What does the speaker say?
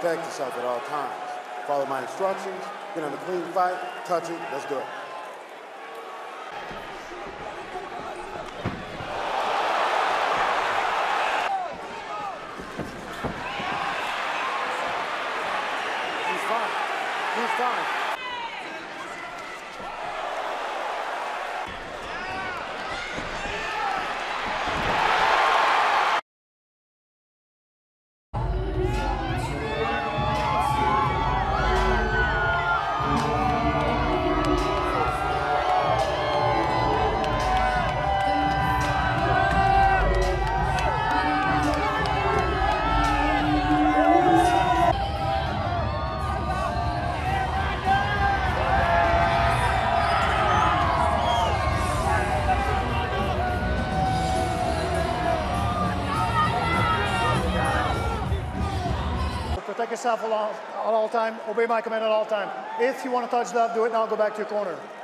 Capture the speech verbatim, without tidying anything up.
protect yourself at all times. Follow my instructions, get on a clean fight, touch it, let's do it. He's fine. He's fine. Protect yourself at all, at all time. Obey my command at all time. If you want to touch that, do it now. Go back to your corner.